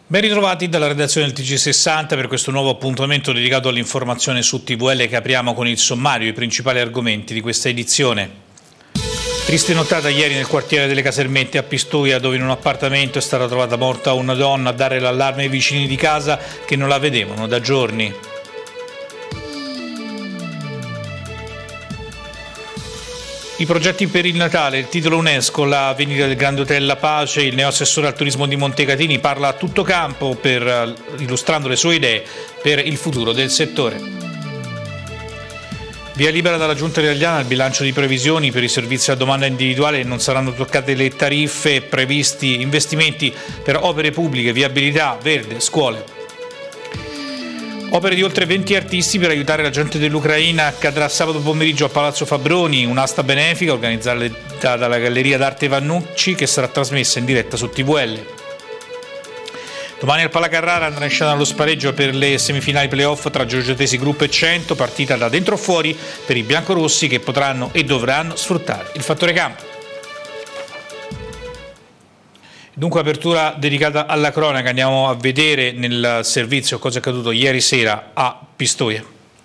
Ben ritrovati dalla redazione del TG60 per questo nuovo appuntamento dedicato all'informazione su TVL che apriamo con il sommario, i principali argomenti di questa edizione. Triste nottata ieri nel quartiere delle Casermette a Pistoia, dove in un appartamento è stata trovata morta una donna. A dare l'allarme ai vicini di casa che non la vedevano da giorni. I progetti per il Natale, il titolo UNESCO, la vendita del Grande Hotel La Pace. Il neoassessore al turismo di Montecatini parla a tutto campo illustrando le sue idee per il futuro del settore. Via libera dalla Giunta italiana al bilancio di previsioni per i servizi a domanda individuale. Non saranno toccate le tariffe, previsti investimenti per opere pubbliche, viabilità, verde, scuole. Opere di oltre 20 artisti per aiutare la gente dell'Ucraina accadrà sabato pomeriggio a Palazzo Fabroni, un'asta benefica organizzata dalla Galleria d'Arte Vannucci che sarà trasmessa in diretta su TVL. Domani al Palacarrara andrà in scena lo spareggio per le semifinali playoff tra Giorgetesi Gruppo e 100, partita da dentro o fuori per i biancorossi che potranno e dovranno sfruttare il fattore campo. Dunque apertura dedicata alla cronaca, andiamo a vedere nel servizio cosa è accaduto ieri sera a Pistoia.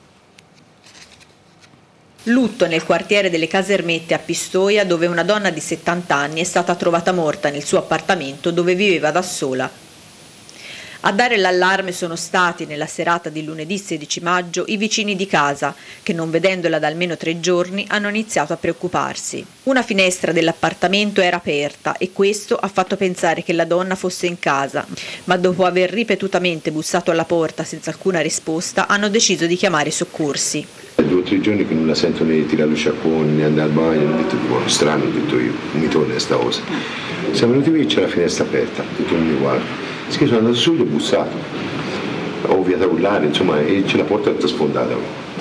Lutto nel quartiere delle Casermette a Pistoia, dove una donna di 70 anni è stata trovata morta nel suo appartamento dove viveva da sola. A dare l'allarme sono stati, nella serata di lunedì 16 maggio, i vicini di casa, che non vedendola da almeno 3 giorni hanno iniziato a preoccuparsi. Una finestra dell'appartamento era aperta e questo ha fatto pensare che la donna fosse in casa, ma dopo aver ripetutamente bussato alla porta senza alcuna risposta hanno deciso di chiamare i soccorsi. 2 o 3 giorni che non la sento né tirare lo sciacquone né andare al bagno, ho detto buono, strano, ho detto io, non mi torna questa cosa. Siamo venuti qui e c'è la finestra aperta, ho detto non mi guarda. Sì, sono andato su e ho bussato, ho viato a urlare, insomma, e c'è la porta tutta sfondata.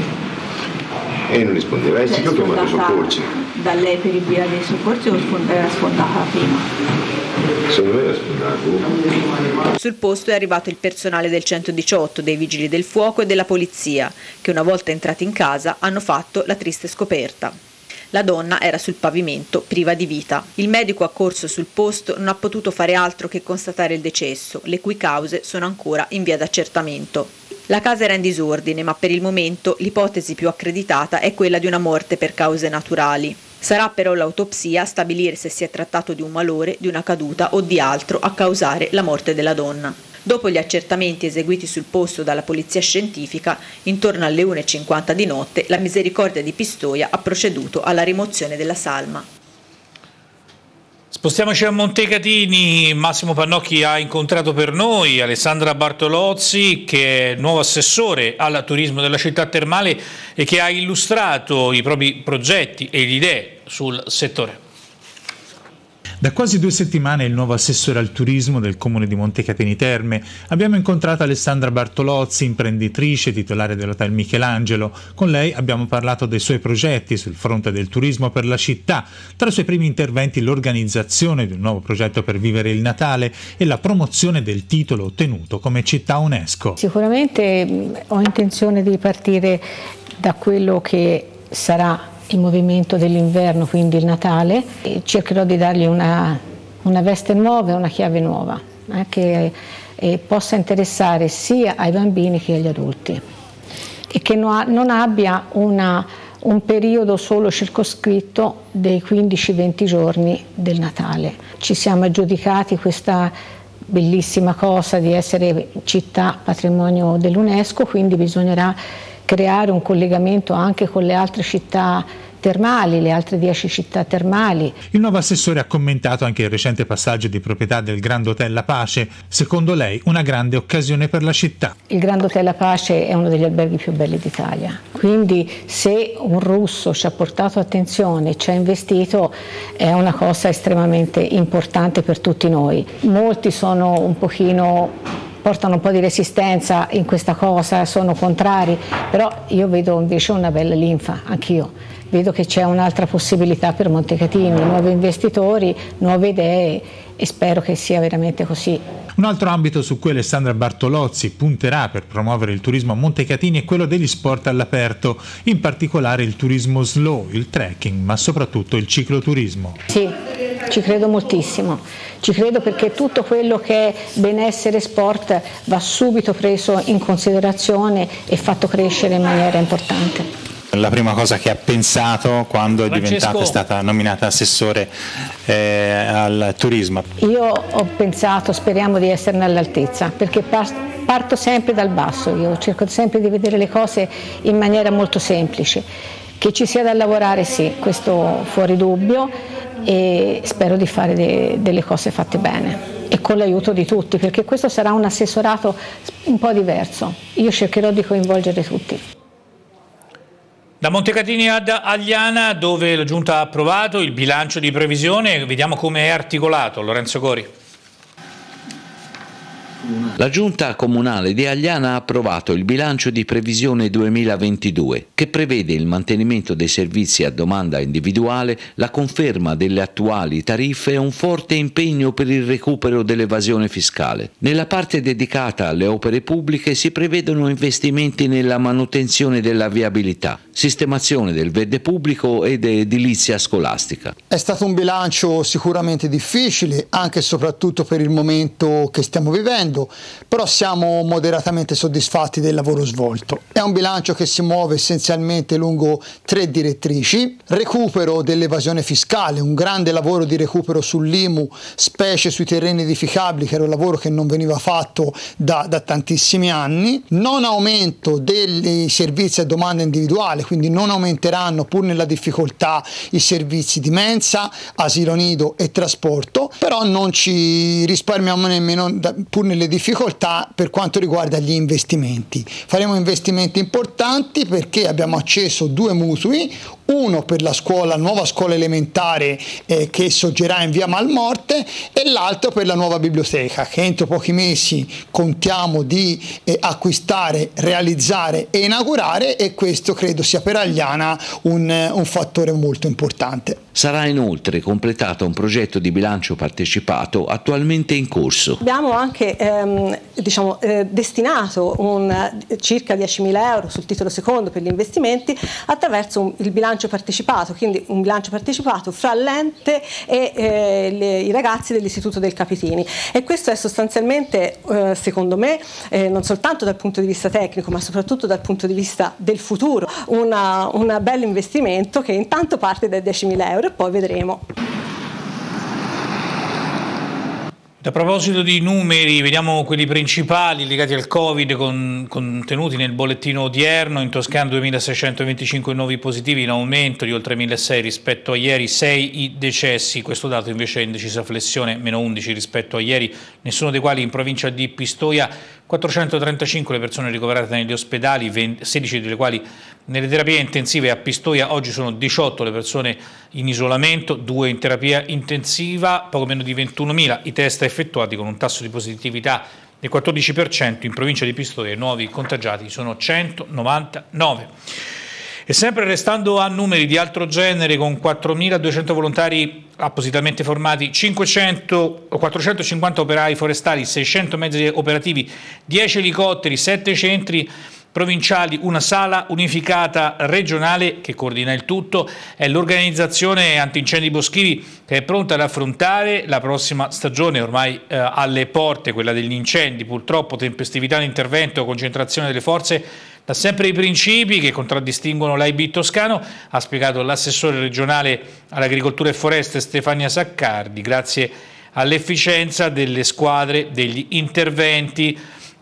E non rispondeva, sì che ho chiamato i soccorsi. Da lei per il via dei soccorsi o era sfondata prima? Secondo me era sfondata. Sul posto è arrivato il personale del 118, dei vigili del fuoco e della polizia, che una volta entrati in casa hanno fatto la triste scoperta. La donna era sul pavimento, priva di vita. Il medico accorso sul posto non ha potuto fare altro che constatare il decesso, le cui cause sono ancora in via d'accertamento. La casa era in disordine, ma per il momento l'ipotesi più accreditata è quella di una morte per cause naturali. Sarà però l'autopsia a stabilire se si è trattato di un malore, di una caduta o di altro a causare la morte della donna. Dopo gli accertamenti eseguiti sul posto dalla polizia scientifica, intorno alle 1:50 di notte, la Misericordia di Pistoia ha proceduto alla rimozione della salma. Spostiamoci a Montecatini. Massimo Pannocchi ha incontrato per noi Alessandra Bartolozzi, che è nuovo assessore al turismo della città termale e che ha illustrato i propri progetti e le idee sul settore. Da quasi 2 settimane il nuovo assessore al turismo del comune di Montecatini Terme. Abbiamo incontrato Alessandra Bartolozzi, imprenditrice, titolare dell'Hotel Michelangelo. Con lei abbiamo parlato dei suoi progetti sul fronte del turismo per la città. Tra i suoi primi interventi l'organizzazione di un nuovo progetto per vivere il Natale e la promozione del titolo ottenuto come città UNESCO. Sicuramente ho intenzione di partire da quello che sarà il movimento dell'inverno, quindi il Natale, e cercherò di dargli una veste nuova e una chiave nuova, che possa interessare sia ai bambini che agli adulti e che non abbia un periodo solo circoscritto dei 15-20 giorni del Natale. Ci siamo aggiudicati questa bellissima cosa di essere città patrimonio dell'UNESCO, quindi bisognerà creare un collegamento anche con le altre città termali, le altre 10 città termali. Il nuovo assessore ha commentato anche il recente passaggio di proprietà del Grande Hotel La Pace, secondo lei una grande occasione per la città. Il Grande Hotel La Pace è uno degli alberghi più belli d'Italia, quindi se un russo ci ha portato attenzione, ci ha investito, è una cosa estremamente importante per tutti noi. Molti sono portano un po' di resistenza in questa cosa, sono contrari, però io vedo invece una bella linfa, anch'io. Vedo che c'è un'altra possibilità per Montecatini, nuovi investitori, nuove idee e spero che sia veramente così. Un altro ambito su cui Alessandra Bartolozzi punterà per promuovere il turismo a Montecatini è quello degli sport all'aperto, in particolare il turismo slow, il trekking, ma soprattutto il cicloturismo. Sì, ci credo moltissimo, ci credo perché tutto quello che è benessere e sport va subito preso in considerazione e fatto crescere in maniera importante. La prima cosa che ha pensato quando è stata nominata assessore al turismo? Io ho pensato, speriamo di esserne all'altezza, perché parto sempre dal basso, io cerco sempre di vedere le cose in maniera molto semplice. Che ci sia da lavorare, sì, questo fuori dubbio, e spero di fare delle cose fatte bene e con l'aiuto di tutti, perché questo sarà un assessorato un po' diverso. Io cercherò di coinvolgere tutti. Da Montecatini ad Agliana, dove la Giunta ha approvato il bilancio di previsione, vediamo come è articolato. Lorenzo Cori. La Giunta Comunale di Agliana ha approvato il bilancio di previsione 2022, che prevede il mantenimento dei servizi a domanda individuale, la conferma delle attuali tariffe e un forte impegno per il recupero dell'evasione fiscale. Nella parte dedicata alle opere pubbliche si prevedono investimenti nella manutenzione della viabilità, sistemazione del verde pubblico ed edilizia scolastica. È stato un bilancio sicuramente difficile, anche e soprattutto per il momento che stiamo vivendo, però siamo moderatamente soddisfatti del lavoro svolto. È un bilancio che si muove essenzialmente lungo 3 direttrici: recupero dell'evasione fiscale, un grande lavoro di recupero sull'IMU, specie sui terreni edificabili, che era un lavoro che non veniva fatto da tantissimi anni; non aumento dei servizi a domanda individuale, quindi non aumenteranno, pur nella difficoltà, i servizi di mensa, asilo nido e trasporto, però non ci risparmiamo nemmeno, pur nelle difficoltà, per quanto riguarda gli investimenti. Faremo investimenti importanti perché abbiamo acceso 2 mutui, uno per la nuova scuola elementare che sorgerà in via Malmorte, e l'altro per la nuova biblioteca, che entro pochi mesi contiamo di acquistare, realizzare e inaugurare, e questo credo sia per Agliana un fattore molto importante. Sarà inoltre completato un progetto di bilancio partecipato attualmente in corso. Abbiamo anche destinato circa 10.000 euro sul titolo secondo per gli investimenti attraverso il bilancio partecipato, quindi un bilancio partecipato fra l'ente e i ragazzi dell'Istituto del Capitini, e questo è sostanzialmente, secondo me, non soltanto dal punto di vista tecnico ma soprattutto dal punto di vista del futuro, un bel investimento che intanto parte dai 10.000 euro e poi vedremo. A proposito di numeri, vediamo quelli principali legati al Covid contenuti nel bollettino odierno. In Toscana 2.625 nuovi positivi, in aumento di oltre 1.600 rispetto a ieri, 6 i decessi. Questo dato invece è in decisa flessione, meno 11 rispetto a ieri, nessuno dei quali in provincia di Pistoia. 435 le persone ricoverate negli ospedali, 16 delle quali nelle terapie intensive. A Pistoia oggi sono 18 le persone in isolamento, 2 in terapia intensiva, poco meno di 21.000 i test effettuati, con un tasso di positività del 14%. In provincia di Pistoia i nuovi contagiati sono 199. E sempre restando a numeri di altro genere, con 4.200 volontari appositamente formati, 450 operai forestali, 600 mezzi operativi, 10 elicotteri, 7 centri provinciali, una sala unificata regionale che coordina il tutto, è l'organizzazione antincendi boschivi che è pronta ad affrontare la prossima stagione ormai alle porte, quella degli incendi. Purtroppo tempestività d'intervento, concentrazione delle forze, da sempre i principi che contraddistinguono l'AIB toscano, ha spiegato l'assessore regionale all'agricoltura e foreste Stefania Saccardi, grazie all'efficienza delle squadre, degli interventi.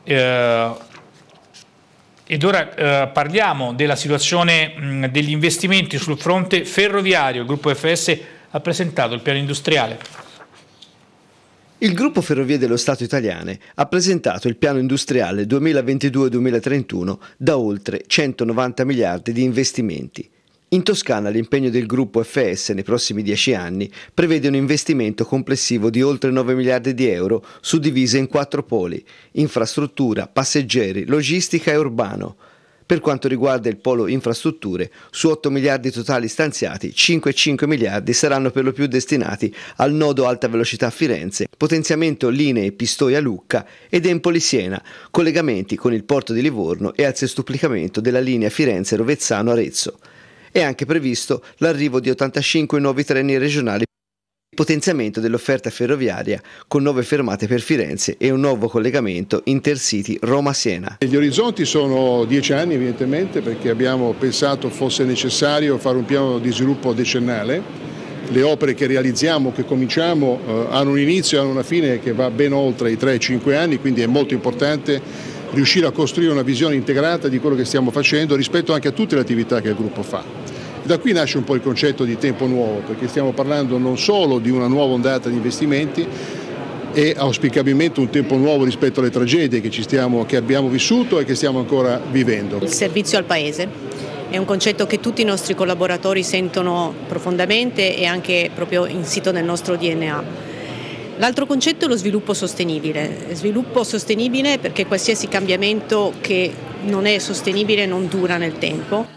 Ed ora parliamo della situazione degli investimenti sul fronte ferroviario. Il gruppo FS ha presentato il piano industriale. Il gruppo Ferrovie dello Stato Italiane ha presentato il piano industriale 2022-2031 da oltre 190 miliardi di investimenti. In Toscana l'impegno del gruppo FS nei prossimi 10 anni prevede un investimento complessivo di oltre 9 miliardi di euro suddivise in 4 poli: infrastruttura, passeggeri, logistica e urbano. Per quanto riguarda il polo infrastrutture, su 8 miliardi totali stanziati, 5,5 miliardi saranno per lo più destinati al nodo alta velocità Firenze, potenziamento linee Pistoia-Lucca ed Empoli-Siena, collegamenti con il porto di Livorno e al sestuplicamento della linea Firenze-Rovezzano-Arezzo. È anche previsto l'arrivo di 85 nuovi treni regionali, potenziamento dell'offerta ferroviaria con 9 fermate per Firenze e un nuovo collegamento Intercity Roma-Siena. Gli orizzonti sono 10 anni evidentemente, perché abbiamo pensato fosse necessario fare un piano di sviluppo decennale. Le opere che realizziamo, che cominciamo, hanno un inizio e hanno una fine che va ben oltre i 3-5 anni, quindi è molto importante riuscire a costruire una visione integrata di quello che stiamo facendo rispetto anche a tutte le attività che il gruppo fa. Da qui nasce un po' il concetto di tempo nuovo, perché stiamo parlando non solo di una nuova ondata di investimenti e auspicabilmente un tempo nuovo rispetto alle tragedie che abbiamo vissuto e che stiamo ancora vivendo. Il servizio al Paese è un concetto che tutti i nostri collaboratori sentono profondamente e anche proprio insito nel nostro DNA. L'altro concetto è lo sviluppo sostenibile perché qualsiasi cambiamento che non è sostenibile non dura nel tempo.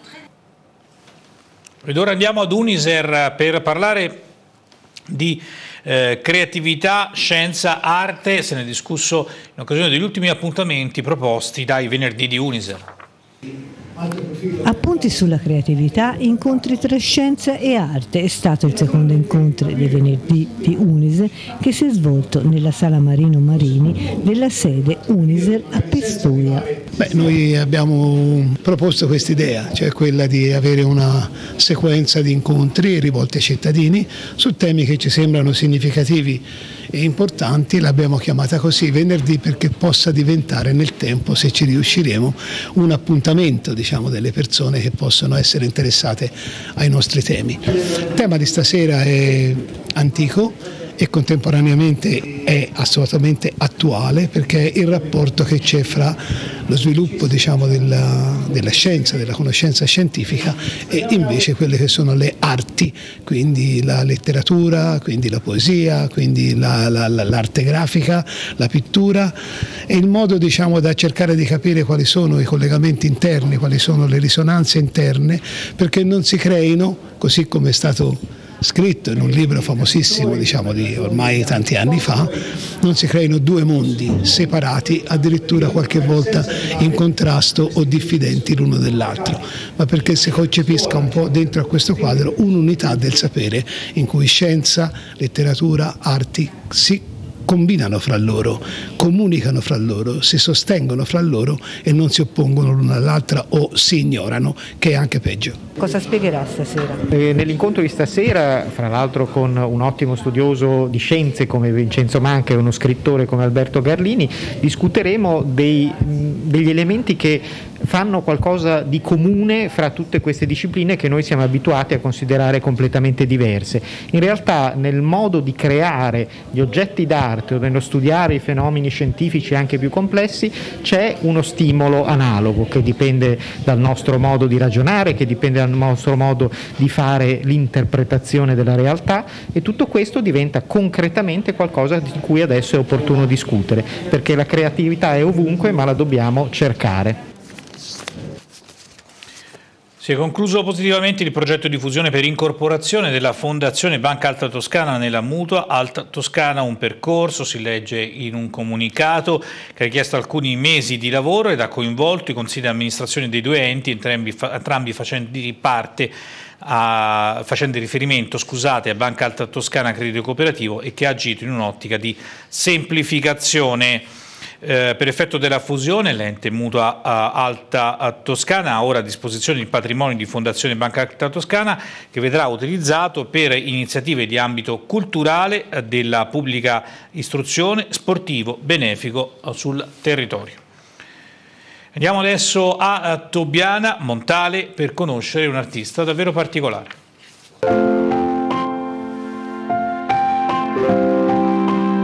Ed ora andiamo ad Uniser per parlare di creatività, scienza, arte. Se ne è discusso in occasione degli ultimi appuntamenti proposti dai venerdì di Uniser. Appunti sulla creatività, incontri tra scienza e arte. È stato il secondo incontro dei venerdì di Uniser che si è svolto nella sala Marino Marini della sede Uniser a Pistoia. Noi abbiamo proposto questa idea, cioè quella di avere una sequenza di incontri rivolti ai cittadini su temi che ci sembrano significativi e importanti. L'abbiamo chiamata così venerdì perché possa diventare nel tempo, se ci riusciremo, un appuntamento, delle persone che possono essere interessate ai nostri temi. Il tema di stasera è antico e contemporaneamente è assolutamente attuale, perché è il rapporto che c'è fra lo sviluppo della scienza, della conoscenza scientifica e invece quelle che sono le arti, quindi la letteratura, quindi la poesia, quindi l'arte grafica, la pittura, e il modo da cercare di capire quali sono i collegamenti interni, quali sono le risonanze interne, perché non si creino, così come è stato scritto in un libro famosissimo di ormai tanti anni fa, non si creino due mondi separati, addirittura qualche volta in contrasto o diffidenti l'uno dall'altro, ma perché si concepisca un po' dentro a questo quadro un'unità del sapere in cui scienza, letteratura, arti si combinano fra loro, comunicano fra loro, si sostengono fra loro e non si oppongono l'una all'altra o si ignorano, che è anche peggio. Cosa spiegherà stasera? Nell'incontro di stasera, fra l'altro con un ottimo studioso di scienze come Vincenzo Manca e uno scrittore come Alberto Garlini, discuteremo degli elementi che fanno qualcosa di comune fra tutte queste discipline che noi siamo abituati a considerare completamente diverse. In realtà nel modo di creare gli oggetti d'arte o nello studiare i fenomeni scientifici anche più complessi c'è uno stimolo analogo che dipende dal nostro modo di ragionare, che dipende dal nostro modo di fare l'interpretazione della realtà, e tutto questo diventa concretamente qualcosa di cui adesso è opportuno discutere, perché la creatività è ovunque ma la dobbiamo cercare. Si è concluso positivamente il progetto di fusione per incorporazione della Fondazione Banca Alta Toscana nella Mutua Alta Toscana, un percorso, si legge in un comunicato, che ha richiesto alcuni mesi di lavoro ed ha coinvolto i consigli di amministrazione dei due enti, entrambi facendo riferimento a Banca Alta Toscana Credito Cooperativo, e che ha agito in un'ottica di semplificazione. Per effetto della fusione l'ente Mutua Alta Toscana ha ora a disposizione il patrimonio di Fondazione Banca Alta Toscana, che vedrà utilizzato per iniziative di ambito culturale, della pubblica istruzione, sportivo, benefico sul territorio. Andiamo adesso a Tobbiana Montale per conoscere un artista davvero particolare.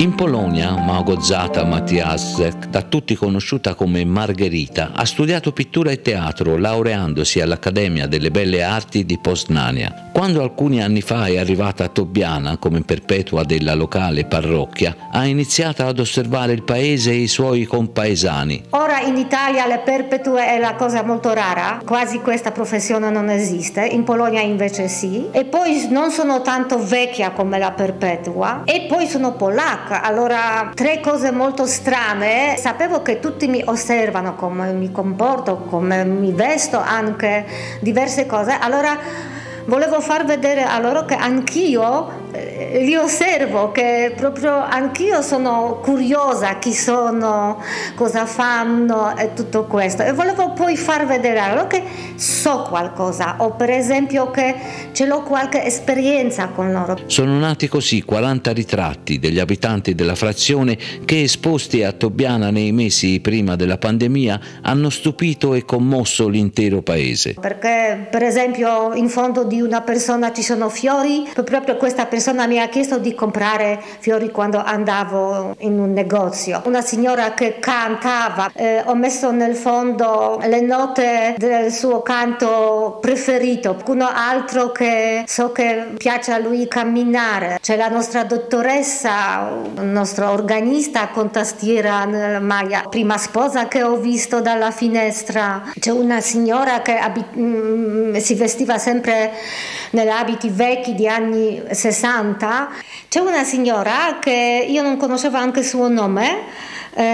In Polonia, Małgorzata Matiaszek, da tutti conosciuta come Margherita, ha studiato pittura e teatro, laureandosi all'Accademia delle Belle Arti di Poznania. Quando alcuni anni fa è arrivata a Tobbiana come perpetua della locale parrocchia, ha iniziato ad osservare il paese e i suoi compaesani. Ora in Italia le perpetue è la cosa molto rara, quasi questa professione non esiste, in Polonia invece sì. E poi non sono tanto vecchia come la perpetua e poi sono polacca. Allora, 3 cose molto strane. Sapevo che tutti mi osservano, come mi comporto, come mi vesto, anche diverse cose. Allora volevo far vedere a loro che anch'io li osservo, che proprio anch'io sono curiosa chi sono, cosa fanno e tutto questo. E volevo poi far vedere a loro che so qualcosa, o per esempio che ce l'ho qualche esperienza con loro. Sono nati così 40 ritratti degli abitanti della frazione che, esposti a Tobbiana nei mesi prima della pandemia, hanno stupito e commosso l'intero paese. Perché per esempio in fondo di una persona ci sono fiori, proprio questa persona mi ha chiesto di comprare fiori quando andavo in un negozio. Una signora che cantava, ho messo nel fondo le note del suo canto preferito. Qualcuno altro che so che piace a lui camminare. C'è la nostra dottoressa, il nostro organista con tastiera nella maglia, prima sposa che ho visto dalla finestra. C'è una signora che si vestiva sempre negli abiti vecchi di anni 60. C'è una signora che io non conoscevo anche il suo nome,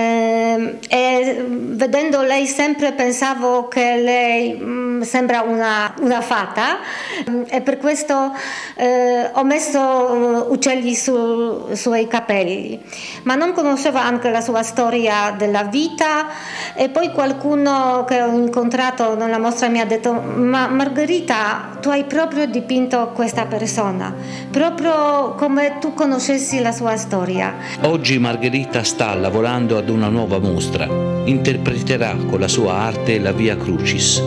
e vedendo lei sempre pensavo che lei sembra una fata, e per questo ho messo uccelli sui suoi capelli, ma non conoscevo anche la sua storia della vita. E poi qualcuno che ho incontrato nella mostra mi ha detto: ma Margherita, tu hai proprio dipinto questa persona, proprio come tu conoscessi la sua storia. Oggi Margherita sta lavorando ad una nuova mostra. Interpreterà con la sua arte la Via Crucis.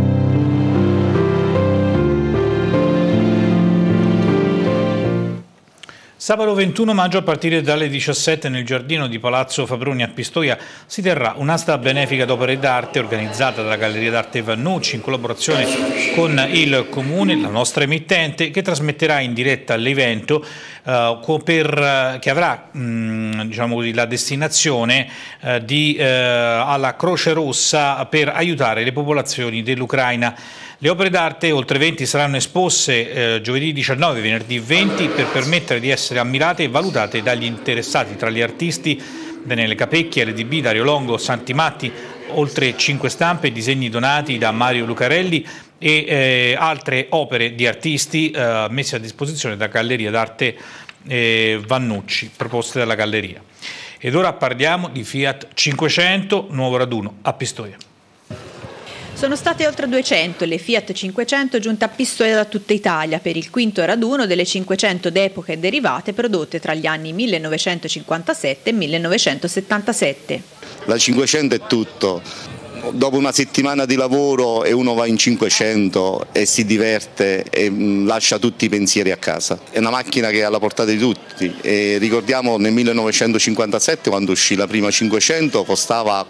Sabato 21 maggio a partire dalle 17 nel giardino di Palazzo Fabroni a Pistoia si terrà un'asta benefica d'opere d'arte organizzata dalla Galleria d'Arte Vannucci in collaborazione con il Comune, la nostra emittente, che trasmetterà in diretta l'evento che avrà diciamo così, la destinazione alla Croce Rossa per aiutare le popolazioni dell'Ucraina. Le opere d'arte, oltre 20, saranno esposte giovedì 19 e venerdì 20 per permettere di essere ammirate e valutate dagli interessati. Tra gli artisti Daniele Capecchi, RDB, Dario Longo, Santi Matti, oltre 5 stampe e disegni donati da Mario Lucarelli e altre opere di artisti messe a disposizione da Galleria d'Arte Vannucci, proposte dalla Galleria. Ed ora parliamo di Fiat 500, nuovo raduno a Pistoia. Sono state oltre 200 le Fiat 500 giunte a Pistoia da tutta Italia per il quinto raduno delle 500 d'epoca e derivate prodotte tra gli anni 1957 e 1977. La 500 è tutto. Dopo una settimana di lavoro e uno va in 500 e si diverte e lascia tutti i pensieri a casa. È una macchina che è alla portata di tutti e ricordiamo nel 1957 quando uscì la prima 500 costava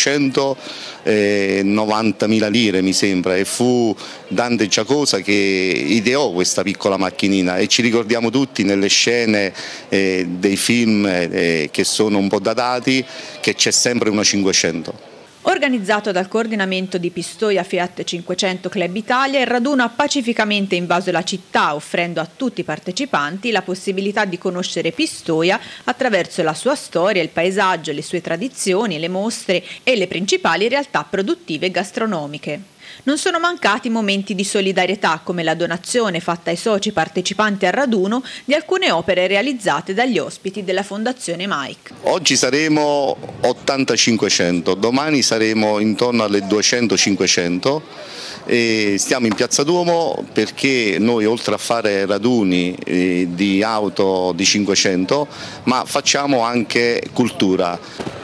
490.000 lire mi sembra, e fu Dante Giacosa che ideò questa piccola macchinina e ci ricordiamo tutti nelle scene dei film che sono un po' datati che c'è sempre una 500. Organizzato dal coordinamento di Pistoia Fiat 500 Club Italia, il raduno ha pacificamente invaso la città, offrendo a tutti i partecipanti la possibilità di conoscere Pistoia attraverso la sua storia, il paesaggio, le sue tradizioni, le mostre e le principali realtà produttive e gastronomiche. Non sono mancati momenti di solidarietà, come la donazione fatta ai soci partecipanti al raduno di alcune opere realizzate dagli ospiti della Fondazione Mike. Oggi saremo 80-500, domani saremo intorno alle 200-500 e stiamo in Piazza Duomo perché noi oltre a fare raduni di auto di 500 ma facciamo anche cultura.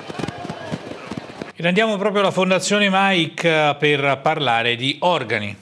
Ed andiamo proprio alla Fondazione Mike per parlare di organi.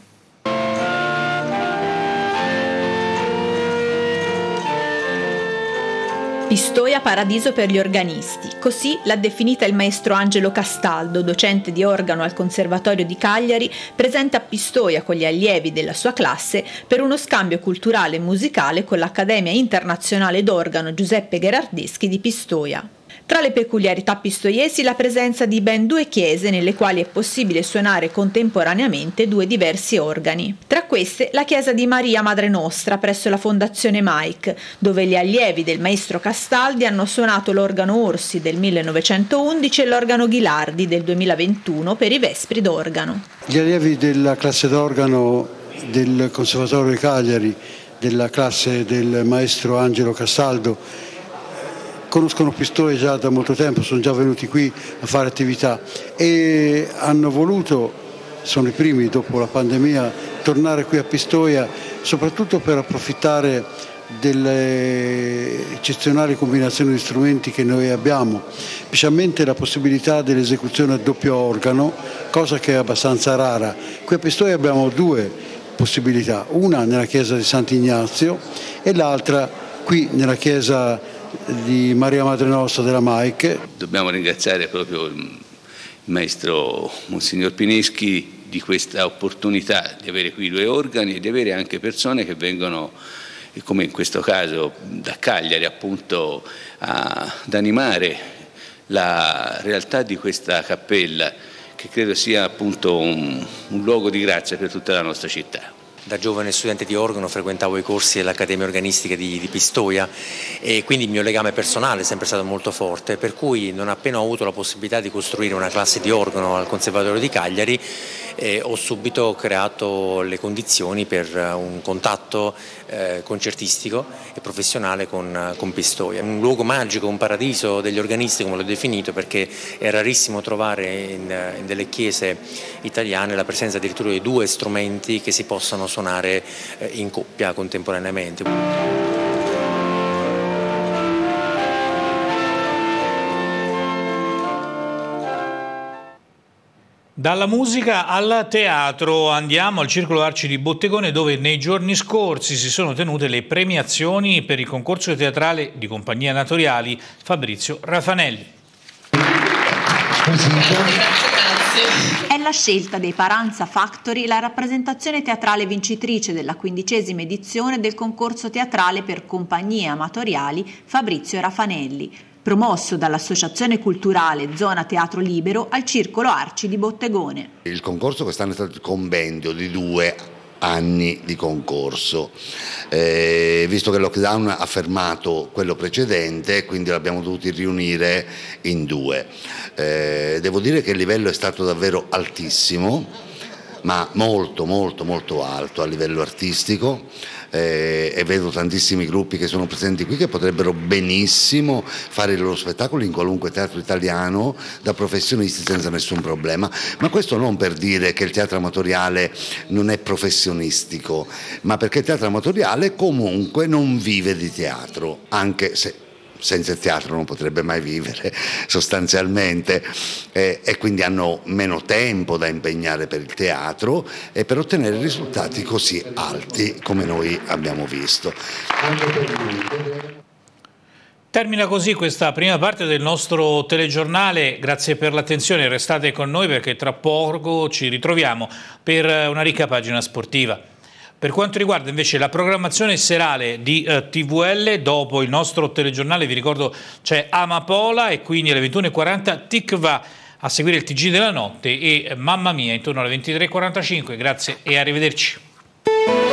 Pistoia paradiso per gli organisti, così l'ha definita il maestro Angelo Castaldo, docente di organo al Conservatorio di Cagliari, presente a Pistoia con gli allievi della sua classe per uno scambio culturale e musicale con l'Accademia Internazionale d'Organo Giuseppe Gherardeschi di Pistoia. Tra le peculiarità pistoiesi la presenza di ben 2 chiese nelle quali è possibile suonare contemporaneamente 2 diversi organi. Tra queste la chiesa di Maria Madre Nostra presso la Fondazione Mike, dove gli allievi del maestro Castaldi hanno suonato l'organo Orsi del 1911 e l'organo Ghilardi del 2021 per i Vespri d'organo. Gli allievi della classe d'organo del Conservatorio di Cagliari, della classe del maestro Angelo Castaldo, conoscono Pistoia già da molto tempo, sono già venuti qui a fare attività e hanno voluto, sono i primi dopo la pandemia, tornare qui a Pistoia soprattutto per approfittare delle eccezionali combinazioni di strumenti che noi abbiamo, specialmente la possibilità dell'esecuzione a doppio organo, cosa che è abbastanza rara. Qui a Pistoia abbiamo 2 possibilità, una nella chiesa di Sant'Ignazio e l'altra qui nella chiesa di Maria Madre Nostra della Mike. Dobbiamo ringraziare proprio il maestro Monsignor Pineschi di questa opportunità di avere qui 2 organi e di avere anche persone che vengono, come in questo caso da Cagliari, appunto ad animare la realtà di questa cappella, che credo sia appunto un luogo di grazia per tutta la nostra città. Da giovane studente di organo frequentavo i corsi dell'Accademia Organistica di Pistoia e quindi il mio legame personale è sempre stato molto forte, per cui non appena ho avuto la possibilità di costruire una classe di organo al Conservatorio di Cagliari ho subito creato le condizioni per un contatto concertistico e professionale con Pistoia. Un luogo magico, un paradiso degli organisti come l'ho definito, perché è rarissimo trovare in delle chiese italiane la presenza addirittura di 2 strumenti che si possano suonare in coppia contemporaneamente. Dalla musica al teatro andiamo al Circolo Arci di Bottegone, dove nei giorni scorsi si sono tenute le premiazioni per il concorso teatrale di compagnie amatoriali Fabrizio Rafanelli. È la scelta dei Paranza Factory la rappresentazione teatrale vincitrice della 15ª edizione del concorso teatrale per compagnie amatoriali Fabrizio Rafanelli, promosso dall'Associazione Culturale Zona Teatro Libero al Circolo Arci di Bottegone. Il concorso quest'anno è stato il compendio di 2 anni di concorso, visto che il lockdown ha fermato quello precedente, quindi l'abbiamo dovuti riunire in 2. Devo dire che il livello è stato davvero altissimo, ma molto molto molto alto a livello artistico, e vedo tantissimi gruppi che sono presenti qui che potrebbero benissimo fare i loro spettacoli in qualunque teatro italiano da professionisti senza nessun problema, ma questo non per dire che il teatro amatoriale non è professionistico, ma perché il teatro amatoriale comunque non vive di teatro, anche se senza il teatro non potrebbe mai vivere sostanzialmente, e quindi hanno meno tempo da impegnare per il teatro e per ottenere risultati così alti come noi abbiamo visto. Termina così questa prima parte del nostro telegiornale, grazie per l'attenzione, restate con noi perché tra poco ci ritroviamo per una ricca pagina sportiva. Per quanto riguarda invece la programmazione serale di TVL, dopo il nostro telegiornale vi ricordo c'è Amapola e quindi alle 21:40 Tikva a seguire il TG della notte e Mamma Mia intorno alle 23:45. Grazie e arrivederci.